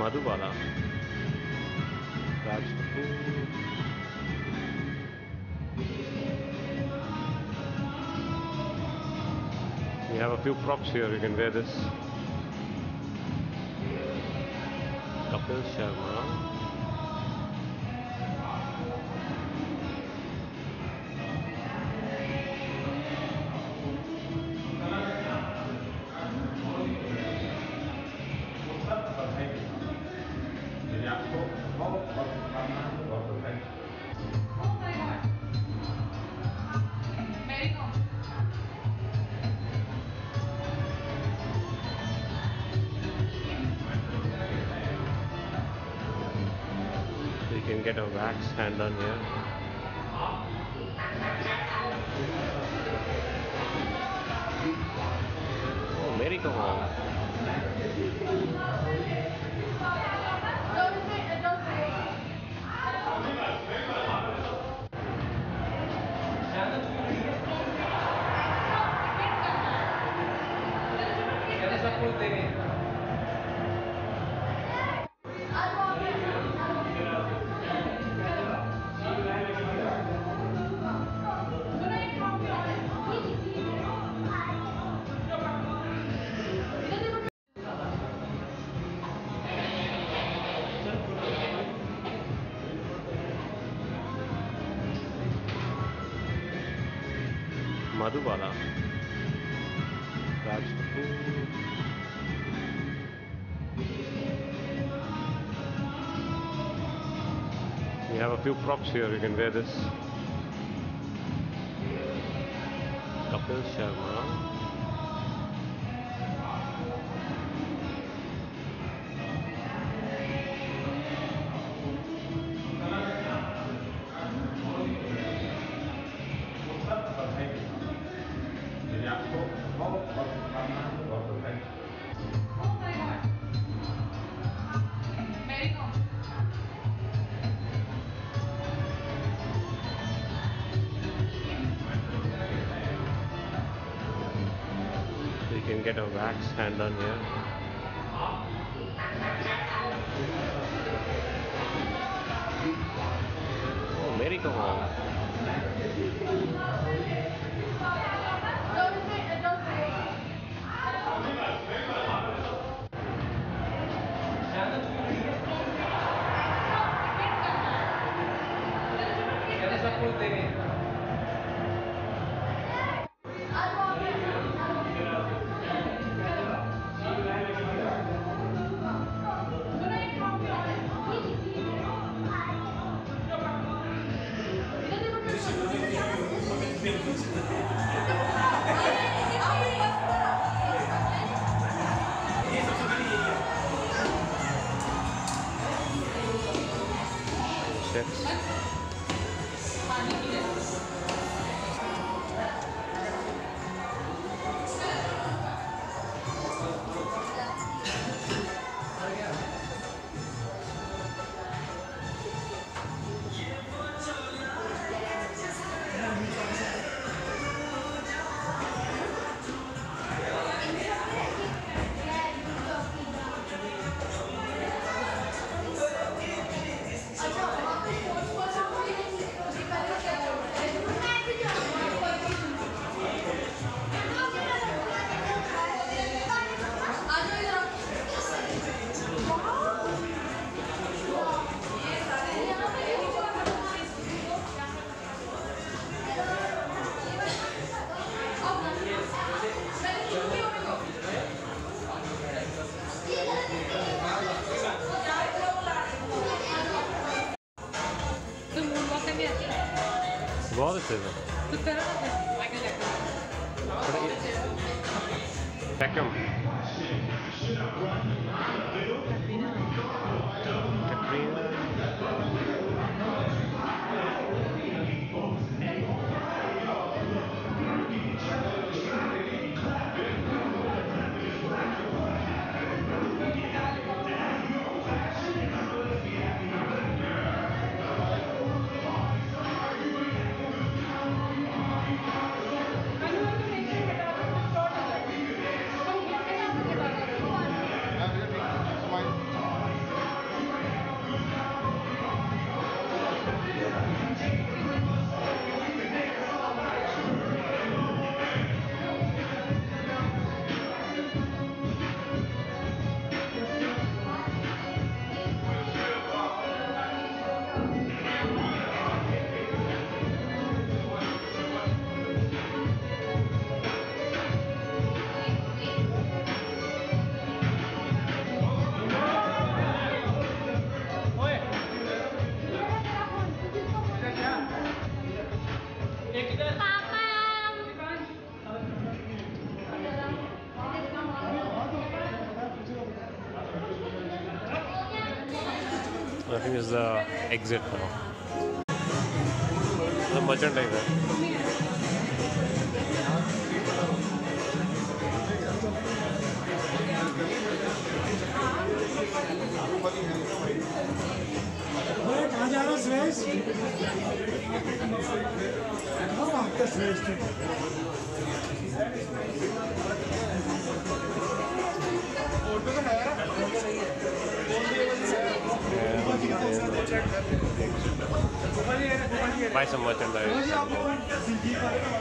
Madhubala, Raj Kapoor. We have a few props here, you can wear this. Kapil Sharma. So you can get a wax hand on here. Oh, Mary Kom. Madhubala, Raj Kapoor. We have a few props here, you can wear this. Kapil Sharma. So you can get a wax hand on here. Oh, Mary Kom. Chefs. बहुत अच्छे से Beckham. Katrina. I think this is the exit now. The merchandise there. कहाँ जा रहा है श्रेष्ठ? श्रेष्ठ Buy some merchandise.